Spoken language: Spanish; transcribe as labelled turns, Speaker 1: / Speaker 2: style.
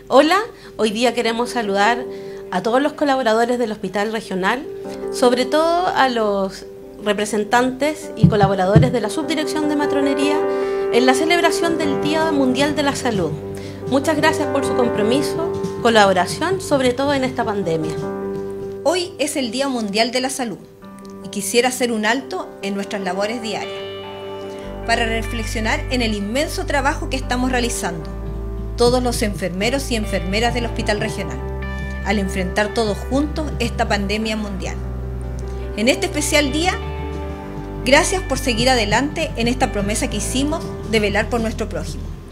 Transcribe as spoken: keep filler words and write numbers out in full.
Speaker 1: Hola, hoy día queremos saludar a todos los colaboradores del Hospital Regional, sobre todo a los representantes y colaboradores de la Subdirección de Matronería en la celebración del Día Mundial de la Salud. Muchas gracias por su compromiso, colaboración, sobre todo en esta pandemia.
Speaker 2: Hoy es el Día Mundial de la Salud y quisiera hacer un alto en nuestras labores diarias para reflexionar en el inmenso trabajo que estamos realizando todos los enfermeros y enfermeras del Hospital Regional al enfrentar todos juntos esta pandemia mundial. En este especial día, gracias por seguir adelante en esta promesa que hicimos de velar por nuestro prójimo.